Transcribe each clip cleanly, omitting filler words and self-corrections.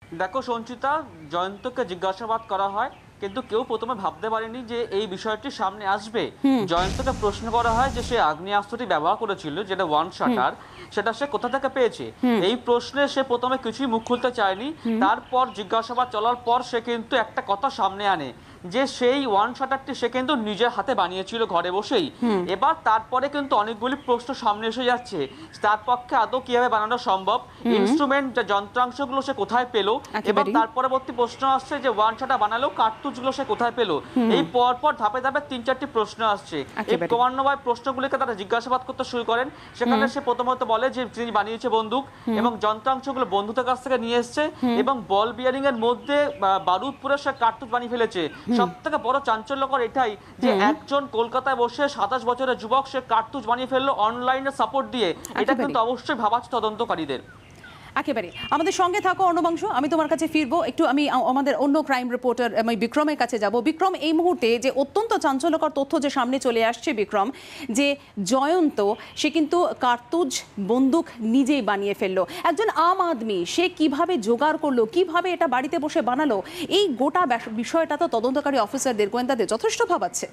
দেখো সঞ্চিতা, জয়ন্তকে জিজ্ঞাসাবাদ করা হয়, কিন্তু কেউ প্রথমে ভাবতে পারেনি যে এই বিষয়টি সামনে আসবে। জয়ন্তকে প্রশ্ন করা হয় যে সে আগ্নেয়াস্ত্রটি ব্যবহার করেছিল, যেটা ওয়ান শাটার, সেটা সে কোথা থেকে পেয়েছে। এই প্রশ্নে সে প্রথমে কিছুই মুখ খুলতে চায়নি। তারপর জিজ্ঞাসাবাদ চলার পর সে কিন্তু একটা কথা সামনে আনে যে সেই ওয়ান শাটারটি সে কিন্তু নিজের হাতে বানিয়েছিল ঘরে বসেই। এবার তারপরে কিন্তু অনেকগুলি প্রশ্ন সামনে এসে যাচ্ছে, তার পক্ষে আদৌ কিভাবে বানানো সম্ভব, ইনস্ট্রুমেন্ট, যন্ত্রাংশগুলো সে কোথায় পেলো। এবার তার পরবর্তী প্রশ্ন আসছে যে ওয়ান শাটার বানালেও কার্তুজগুলো সে কোথায় পেলো। এই পরপর ধাপে ধাপে 3-4টি প্রশ্ন আসছে। এই ক্রমান্বয়ে প্রশ্নগুলিকে তারা জিজ্ঞাসাবাদ করতে শুরু করেন। সেখানে সে প্রথমত বলে যে তিনি বানিয়েছে বন্দুক এবং যন্ত্রাংশগুলো বন্ধুদের কাছ থেকে নিয়ে এসছে এবং বল বিয়ারিং এর মধ্যে বারুদ পুরে সে কার্তুজ বানিয়ে ফেলেছে। সব থেকে বড় চাঞ্চল্যকর এটাই যে একজন কলকাতায় বসে 27 বছরের যুবক সে কার্তুজ বানিয়ে ফেললো অনলাইনে সাপোর্ট দিয়ে। এটা কিন্তু অবশ্যই ভাবাচ্ছে তদন্তকারীদের। একেবারে আমাদের সঙ্গে থাকো অর্ণবাংশ, আমি তোমার কাছে ফিরবো একটু। আমি আমাদের অন্য ক্রাইম রিপোর্টার আমি বিক্রমের কাছে যাব। বিক্রম, এই মুহূর্তে যে অত্যন্ত চাঞ্চল্যকর তথ্য যে সামনে চলে আসছে বিক্রম, যে জয়ন্ত সে কিন্তু কার্তুজ বন্দুক নিজেই বানিয়ে ফেললো। একজন আম আদমি সে কিভাবে জোগাড় করলো, কিভাবে এটা বাড়িতে বসে বানালো, এই গোটা বিষয়টা তো তদন্তকারী অফিসারদের, গোয়েন্দাদের যথেষ্ট ভাবাচ্ছে।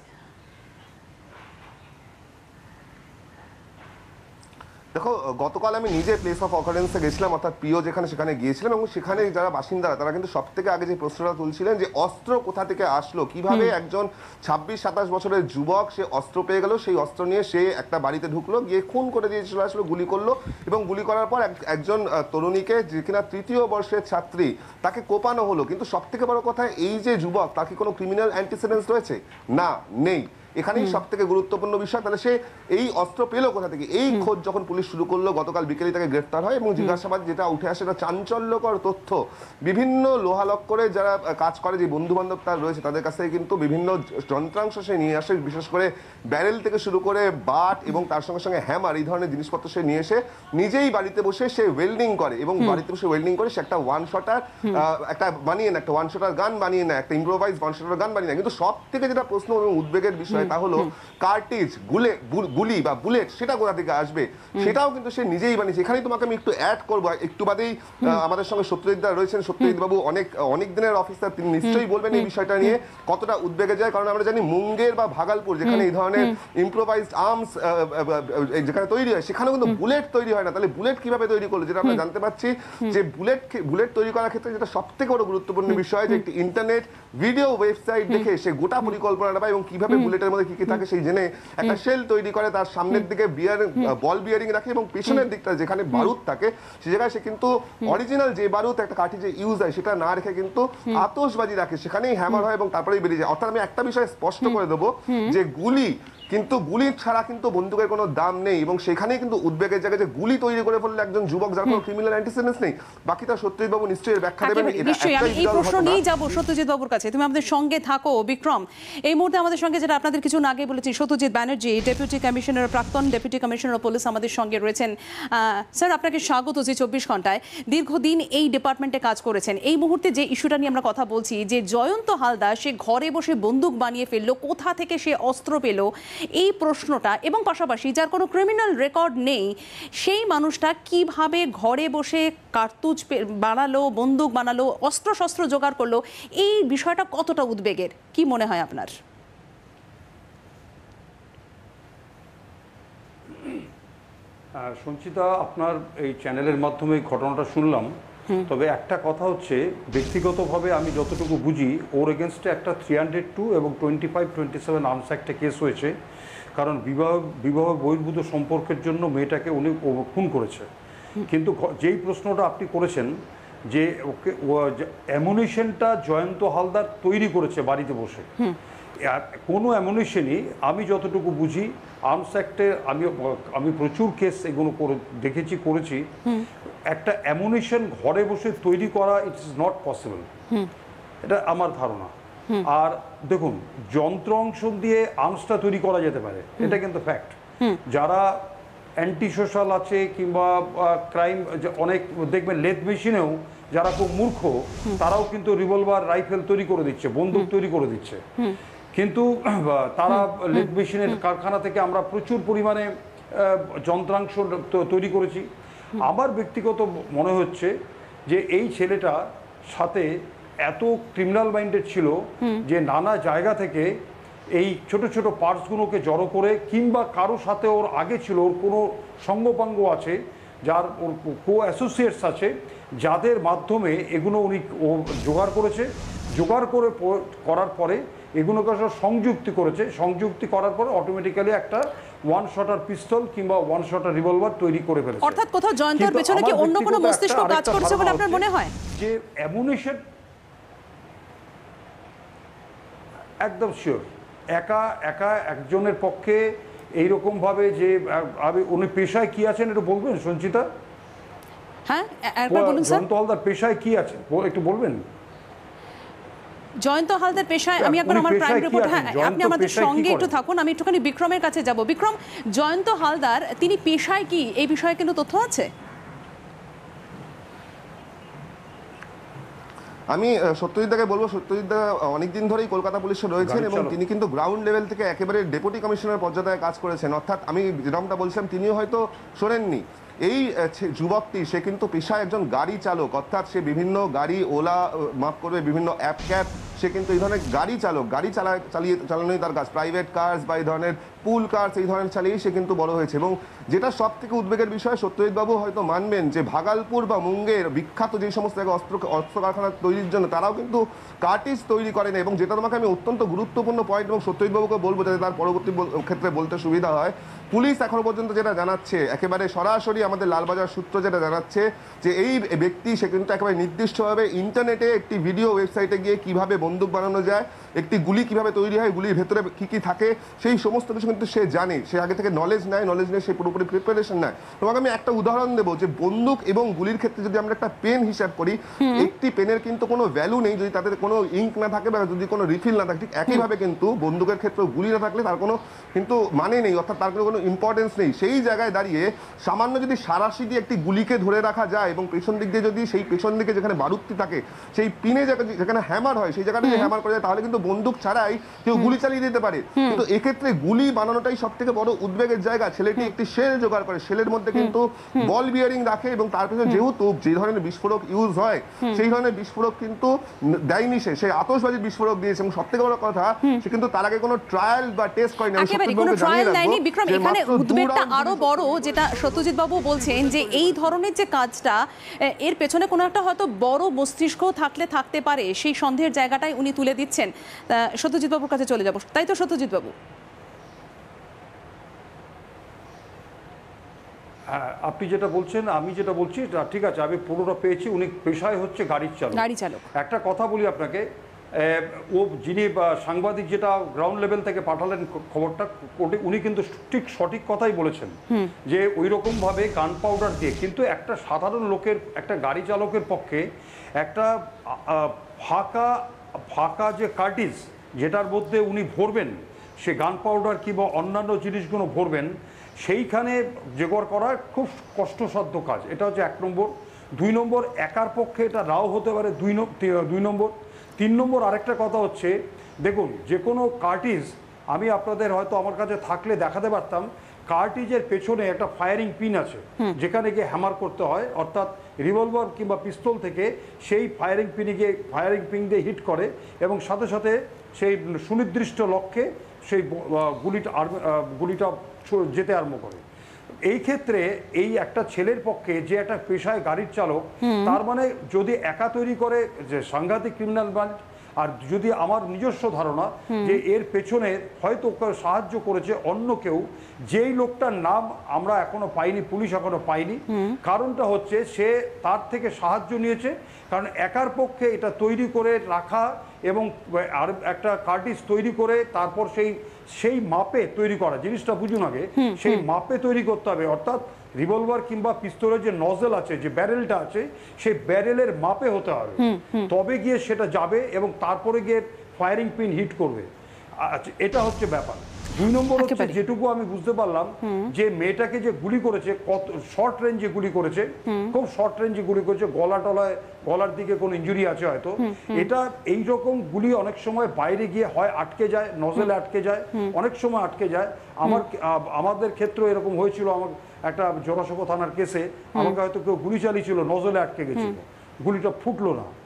দেখো, গতকাল আমি নিজে প্লেস অফ অকারেন্সে গেছিলাম, অর্থাৎ পিও যেখানে, সেখানে গিয়েছিলাম এবং সেখানে যারা বাসিন্দারা তারা কিন্তু সব থেকে আগে যে প্রশ্নটা তুলছিলেন যে অস্ত্র কোথা থেকে আসলো, কিভাবে একজন 26-27 বছরের যুবক সে অস্ত্র পেয়ে গেল, সেই অস্ত্র নিয়ে সে একটা বাড়িতে ঢুকলো, গিয়ে খুন করে দিয়ে চলে আসলো, গুলি করলো এবং গুলি করার পর একজন তরুণীকে, যে কিনা 3য় বর্ষের ছাত্রী, তাকে কোপানো হলো। কিন্তু সব থেকে বড় কথা, এই যে যুবক, তার কি কোনো ক্রিমিনাল অ্যান্টিসিডেন্টস রয়েছে? না, নেই। এখানেই সব থেকে গুরুত্বপূর্ণ বিষয়, তাহলে সে এই অস্ত্র পেলো কোথা থেকে? এই খোঁজ যখন পুলিশ শুরু করলো, গতকাল বিকেলে তাকে গ্রেফতার হয় এবং জিজ্ঞাসাবাদ যেটা উঠে আসে, এটা চাঞ্চল্যকর তথ্য। বিভিন্ন লোহালক্করে যারা কাজ করে, যে বন্ধু বান্ধব তার রয়েছে, তাদের কাছ থেকে কিন্তু বিভিন্ন যন্ত্রাংশ সে নিয়ে আসে, বিশেষ করে ব্যারেল থেকে শুরু করে বাট এবং তার সঙ্গে সঙ্গে হ্যামার, এই ধরনের জিনিসপত্র সে নিয়ে এসে নিজেই বাড়িতে বসে সে ওয়েল্ডিং করে এবং বাড়িতে বসে ওয়েল্ডিং করে সে একটা ওয়ান শটার একটা বানিয়ে নেয়, একটা ওয়ান শটার গান বানিয়ে নেয়, একটা ইম্প্রোভাইজ ওয়ান শটার গান বানিয়ে নেয়। কিন্তু সব থেকে যেটা প্রশ্ন এবং উদ্বেগের বিষয়, তা হলো কার্টিজ, গুলি বা বুলেট সেটা কোথা থেকে আসবে, সেটাও কিন্তু সে নিজেই বানিয়েছে। এখানেই তোমাকে আমি একটু অ্যাড করবো, একটু বাদেই আমাদের সঙ্গে সত্যজিৎ দা রয়েছেন। সত্যজিৎ বাবু অনেক দিনের অফিসার, তিনি নিশ্চয়ই বলবেন এই বিষয়টা নিয়ে কতটা উদ্বেগে যায়। কারণ আমরা জানি মুঙ্গের বা ভাগালপুর, যেখানে এই ধরনের ইম্প্রোভাইজড আর্মস যেখানে তৈরি হয়, সেখানেও কিন্তু বুলেট তৈরি হয় না। তাহলে বুলেট কিভাবে তৈরি করলো, যেটা আমরা জানতে পারছি যে বুলেট তৈরি করার ক্ষেত্রে যেটা সব থেকে বড় গুরুত্বপূর্ণ বিষয়, যে একটি ইন্টারনেট ভিডিও ওয়েবসাইট দেখে সে গোটা পরিকল্পনাটা পায় এবং কিভাবে বুলেটের মধ্যে কি কি থাকে সেই জেনে একটা শেল তৈরি করে, তার সামনের দিকে বল বিয়ারিং রাখে এবং পেছনের দিকটা যেখানে বারুদ থাকে সে জায়গায় সে কিন্তু অরিজিনাল যে বারুদ একটা কাঠি যে ইউজ হয় সেটা না রেখে কিন্তু আতশবাজি রাখে, সেখানেই হ্যামার হয় এবং তারপরেই বেরিয়ে যায়। অর্থাৎ আমি একটা বিষয় স্পষ্ট করে দেবো যে গুলি ছাড়া কিন্তু বন্দুকের কোনো দাম নেই এবং সেখানেই কিন্তু উদ্বেগের জায়গায় যে গুলি তৈরি করে ফেললে একজন যুবক, যার কোনো ক্রিমিনাল অ্যান্টিসিডেন্টস নেই। বাকিটা সত্যজিৎ বাবু নিশ্চয়ই ব্যাখ্যা দেবেন। নিশ্চয়ই আমি এই প্রশ্ন নিয়েই যাবো সত্যজিৎ বাবুর কাছে, তুমি আমাদের সঙ্গে থাকো। বিক্রম, এই মুহূর্তে আমাদের সঙ্গে, যেটা আপনাদের কিছু আগে বলেছি, সত্যজিৎ ব্যানার্জি, ডেপুটি কমিশনার, প্রাক্তন ডেপুটি কমিশনার পুলিশ আমাদের সঙ্গে রয়েছেন। স্যার, আপনাকে স্বাগত যে 24 ঘন্টায়। দীর্ঘদিন এই ডিপার্টমেন্টে কাজ করেছেন। এই মুহূর্তে যে ইস্যুটা নিয়ে আমরা কথা বলছি, যে জয়ন্ত হালদার সে ঘরে বসে বন্দুক বানিয়ে ফেললো, কোথা থেকে সে অস্ত্র পেল, এই প্রশ্নটা, এবং পাশাপাশি যার কোনো ক্রিমিনাল রেকর্ড নেই সেই মানুষটা কিভাবে ঘরে বসে কার্তুজ বানালো, বন্দুক বানালো, অস্ত্র শস্ত্র জোগাড় করলো, এই বিষয়টা কতটা উদ্বেগের, কি মনে হয় আপনার? সঞ্চিতা, আপনার এই চ্যানেলের মাধ্যমে ঘটনাটা শুনলাম। তবে একটা কথা হচ্ছে, ব্যক্তিগতভাবে আমি যতটুকু বুঝি, ওর এগেনস্টে একটা 302 এবং 25-27 আর্মস অ্যাক্টে কেস হয়েছে। কারণ বিবাহ বহির্ভূত সম্পর্কের জন্য মেয়েটাকে উনি খুন করেছে। কিন্তু যেই প্রশ্নটা আপনি করেছেন যে ওকে অ্যামুনিশনটা জয়ন্ত হালদার তৈরি করেছে বাড়িতে বসে, কোনো অ্যামুনিশনই আমি যতটুকু বুঝি আর্মস অ্যাক্টে, আমি প্রচুর কেস এগুলো করেছি, একটা অ্যামুনিশন ঘরে বসে তৈরি করা ইট ইজ নট পসিবল, এটা আমার ধারণা। আর দেখুন, যন্ত্র অংশ দিয়ে আর্মসটা তৈরি করা যেতে পারে, এটা কিন্তু ফ্যাক্ট। যারা অ্যান্টি সোশ্যাল আছে কিংবা ক্রাইম, অনেক দেখবেন লেদ মেশিনেও যারা খুব মূর্খ, তারাও কিন্তু রিভলভার, রাইফেল তৈরি করে দিচ্ছে, বন্দুক তৈরি করে দিচ্ছে। কিন্তু তারা লেদ মেশিনের কারখানা থেকে আমরা প্রচুর পরিমাণে যন্ত্রাংশ তৈরি করেছি। আমার ব্যক্তিগত মনে হচ্ছে যে এই ছেলেটা সাথে এত ক্রিমিনাল মাইন্ডেড ছিল যে নানা জায়গা থেকে এই ছোট ছোট পার্টসগুলোকে জড়ো করে, কিংবা কারো সাথে ওর আগে ছিল, ওর কোনো সঙ্গপাঙ্গ আছে, যার ওর কো অ্যাসোসিয়েটস আছে, যাদের মাধ্যমে এগুলো উনি জোগাড় করেছে। জোগাড় করে করার পরে এগুলোকে সংযুক্তি করেছে। সংযুক্তি করার পরে অটোমেটিক্যালি একটা ওয়ান শটার পিস্তল কিংবা ওয়ান শটার রিভলভার তৈরি করে ফেলেছে। অর্থাৎ কোথাও জয়ন্তর পেছনে কি অন্য কোনো মস্তিষ্ক কাজ করছে বলে আপনার মনে হয়? যে অ্যামুনিশন একদম শিওর একা একা একজনের পক্ষে এইরকম ভাবে যে উনি পেশায় কি আছেন একটু বলবেন সঞ্চিতা? হ্যাঁ, একবার বলুন স্যার। জয়ন্ত হালদার পেশায় কি আছেন একটু বলবেন? জয়ন্ত হালদার পেশায়, আমি একবার আমার প্রাইম রিপোর্ট, হ্যাঁ আপনি আমাদের সঙ্গে একটু থাকুন, আমি একটুখানি বিক্রমের কাছে যাব। বিক্রম, জয়ন্ত হালদার তিনি পেশায় কি, এই বিষয়ে কিন্তু তথ্য আছে? আমি সত্যজিৎদাকে বলবো, সত্যজিৎদা অনেকদিন ধরেই কলকাতা পুলিশে রয়েছেন এবং তিনি কিন্তু গ্রাউন্ড লেভেল থেকে একেবারে ডেপুটি কমিশনার পর্যায়ে কাজ করেছেন। অর্থাৎ আমি যেরকমটা বলছিলাম, তিনিও হয়তো শোনেননি। এই যুবকটি সে কিন্তু পেশায় একজন গাড়ি চালক, অর্থাৎ সে বিভিন্ন গাড়ি, ওলা মাফ করবে, বিভিন্ন অ্যাপ ক্যাব, সে কিন্তু এই ধরনের গাড়ি চালক, গাড়ি চালানোই তার কাজ। প্রাইভেট কার্স বা এই ধরনের পুল কার্স এই ধরনের চালিয়েই সে কিন্তু বড় হয়েছে। এবং যেটা সব থেকে উদ্বেগের বিষয়, সত্যজিৎবাবু হয়তো মানবেন যে ভাগালপুর বা মুঙ্গের বিখ্যাত যে সমস্ত জায়গায় অস্ত্র কারখানা তৈরির জন্য তারাও কিন্তু কার্টিজ তৈরি করে না। এবং যেটা তোমাকে আমি অত্যন্ত গুরুত্বপূর্ণ পয়েন্ট এবং সত্যজিৎবাবুকে বলবো যাতে তার পরবর্তী ক্ষেত্রে বলতে সুবিধা হয়, পুলিশ এখনো পর্যন্ত যেটা জানাচ্ছে, একেবারে সরাসরি আমাদের লালবাজার সূত্র যেটা জানাচ্ছে, যে এই ব্যক্তি সে কিন্তু একেবারে নির্দিষ্টভাবে ইন্টারনেটে একটি ভিডিও ওয়েবসাইটে গিয়ে কিভাবে বন্দুক বানানো যায়, একটি গুলি কিভাবে তৈরি হয়, গুলির ভেতরে কি কি থাকে, সেই সমস্ত কিছু কিন্তু সে জানে। সে আগে থেকে নলেজ নিয়ে সে পুরোপুরি প্রিপারেশন নেয়। তোমাকে আমি একটা উদাহরণ দেবো যে বন্দুক এবং গুলির ক্ষেত্রে যদি আমরা একটা পেন হিসাব করি, একটি পেনের কিন্তু কোনো ভ্যালু নেই যদি তাদের কোনো ইঙ্ক না থাকে বা যদি কোনো রিফিল না থাকে। ঠিক একইভাবে কিন্তু বন্দুকের ক্ষেত্রে গুলি না থাকলে তার কোনো কিন্তু মানে নেই, অর্থাৎ তার কোনো ইম্পর্টেন্স নেই। সেই জায়গায় দাঁড়িয়ে সামান্য যদি সারাশি দিয়ে একটি গুলিকে ধরে রাখা যায় এবং পেছন দিক দিয়ে যদি সেই পেছন দিকে যেখানে বারুদটি থাকে সেই পিনে যেখানে হ্যামার হয় সেই জায়গাটা যদি হ্যামার করা যায়, তাহলে কিন্তু বন্দুক ছাড়াই কেউ গুলি চালিয়ে দিতে পারে। কিন্তু এক্ষেত্রে গুলি বানানোটাই সব থেকে বড় উদ্বেগের জায়গা। ছেলেটি একটি শেল জোগাড় করে, শেলের মধ্যে কিন্তু বল বিয়ারিং রাখে এবং তার পেছনে যেহেতু যে ধরনের বিস্ফোরক ইউজ হয় সেই ধরনের বিস্ফোরক কিন্তু দেয়নি, সে আতশবাজি বিস্ফোরক দিয়েছে। এবং সব থেকে বড় কথা, সে কিন্তু তার আগে কোনো ট্রায়াল বা টেস্ট করেনি। কোনো ট্রায়াল নেয়নি। বিক্রম, এখানে উদ্বেগটা আরো বড়, যেটা সত্যজিৎ বাবু বলছেন যে এই ধরনের যে কাজটা, এর পেছনে কোনো একটা হয়তো বড় মস্তিষ্ক থাকতে পারে, সেই সন্দেহের জায়গাটাই উনি তুলে দিচ্ছেন। সত্যজিৎ বাবুর কাছে চলে যাব, তাই তো সত্যজিৎ বাবু? আপনি যেটা বলছেন, আমি যেটা বলছি ঠিক আছে, আমি পুরোটা পেয়েছি। উনি পেশায় হচ্ছে গাড়ি চালক। একটা কথা বলি আপনাকে, ও যিনি সাংবাদিক যেটা গ্রাউন্ড লেভেল থেকে পাঠালেন খবরটা, উনি কিন্তু ঠিক সঠিক কথাই বলেছেন যে ওই রকম ভাবে গান পাউডার দিয়ে, কিন্তু একটা সাধারণ লোকের, একটা গাড়ি চালকের পক্ষে একটা ফাঁকা যে কার্টিজ যেটার মধ্যে উনি ভরবেন, সে গান পাউডার কিংবা অন্যান্য জিনিসগুলো ভরবেন, সেইখানে জোগাড় করা খুব কষ্টসাধ্য কাজ। এটা হচ্ছে 1 নম্বর। 2 নম্বর, একার পক্ষে এটা নাও হতে পারে। 2 নম্বর। 3 নম্বর, আরেকটা কথা হচ্ছে, দেখুন যে কোনো কার্টিজ, আমি আপনাদের হয়তো আমার কাছে থাকলে দেখাতে পারতাম, কার্টিজের পেছনে একটা ফায়ারিং পিন আছে যেখানে গিয়ে হ্যামার করতে হয়, অর্থাৎ রিভলভার কিংবা পিস্তল থেকে সেই ফায়ারিং পিন দিয়ে হিট করে এবং সাথে সাথে সেই সুনির্দিষ্ট লক্ষ্যে সেই গুলিটা যেতে আরম্ভ করে। এই ক্ষেত্রে এই একটা ছেলের পক্ষে, যে একটা পেশায় গাড়ির চালক, তার মানে যদি একা তৈরি করে, যে সাংঘাতিক ক্রিমিনাল ব্রাঞ্চ। আর যদি আমার নিজস্ব ধারণা যে এর পেছনে হয়তো সাহায্য করেছে অন্য কেউ, যেই লোকটার নাম আমরা এখনো পাইনি, পুলিশ এখনো পাইনি। কারণটা হচ্ছে সে তার থেকে সাহায্য নিয়েছে, কারণ একার পক্ষে এটা তৈরি করে রাখা এবং আর একটা কার্টিজ তৈরি করে তারপর সেই মাপে তৈরি করা, জিনিসটা বুঝুন আগে, সেই মাপে তৈরি করতে হবে। অর্থাৎ রিভলভার কিংবা পিস্তলের যে নজেল আছে, যে ব্যারেলটা আছে, সেই ব্যারেলের মাপে হতে হবে, তবে গিয়ে সেটা যাবে এবং তারপরে গিয়ে ফায়ারিং পিন হিট করবে। আচ্ছা, এটা হচ্ছে ব্যাপার। 2 নম্বর হচ্ছে, যেটুকু আমি বুঝতে পারলাম, যে মেয়েটাকে যে গুলি করেছে, কত শর্ট রেঞ্জে গুলি করেছে, খুব শর্ট রেঞ্জে গুলি করেছে, গলার দিকে কোনো ইনজুরি আছে হয়তো। এটা এইরকম গুলি অনেক সময় বাইরে গিয়ে হয় আটকে যায়, নজেলে আটকে যায়, অনেক সময় আটকে যায়। আমাদের ক্ষেত্রে এরকম হয়েছিল, আমার একটা জোড়াসাঁকো থানার কেসে আমাকে হয়তো কেউ গুলি চালিয়েছিল, নজলে আটকে গেছিল, গুলিটা ফুটলো না।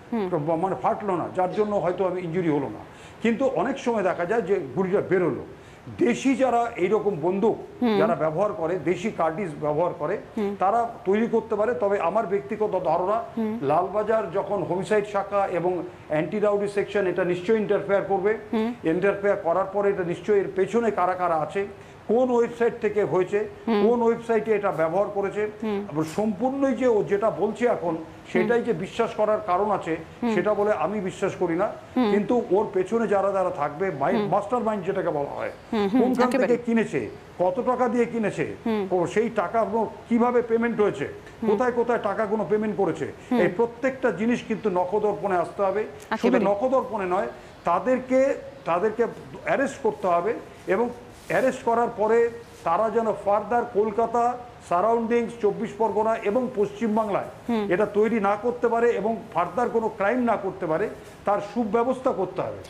মানে ফাটলো না, যার জন্য হয়তো আমি ইনজুরি হলো না। কিন্তু অনেক সময় দেখা যায় যে গুলিটা বেরোলো। দেশি যারা এইরকম বন্দুক যারা ব্যবহার করে, দেশি কার্টিজ ব্যবহার করে, তারা তৈরি করতে পারে। তবে আমার ব্যক্তিগত ধারণা, লালবাজার যখন হোমিসাইড শাখা এবং অ্যান্টি রাউডি সেকশন এটা নিশ্চয়ই ইন্টারফেয়ার করবে। ইন্টারফেয়ার করার পরে এটা নিশ্চয়ই এর পেছনে কারা কারা আছে, কোন ওয়েবসাইট থেকে হয়েছে, কোন ওয়েবসাইটে এটা ব্যবহার করেছে, সম্পূর্ণই যে ও যেটা বলছে এখন সেটাই যে বিশ্বাস করার কারণ আছে সেটা বলে আমি বিশ্বাস করি না। কিন্তু ওর পেছনে যারা যারা থাকবে, মাস্টার মাইন্ড যেটাকে বলা হয়, কোনখান থেকে কিনেছে, কত টাকা দিয়ে কিনেছে, ও সেই টাকাগুলো কিভাবে পেমেন্ট হয়েছে, কোথায় কোথায় টাকাগুলো পেমেন্ট করেছে, এই প্রত্যেকটা জিনিস কিন্তু নখদর্পণে আসতে হবে। শুধু নখদর্পণে নয়, তাদেরকে অ্যারেস্ট করতে হবে এবং অ্যারেস্ট করার পরে তারা যেন ফার্দার কলকাতা সারাউন্ডিংস, 24 পরগনা এবং পশ্চিমবাংলায় এটা তৈরি না করতে পারে এবং ফার্দার কোনো ক্রাইম না করতে পারে, তার সুব্যবস্থা করতে হবে।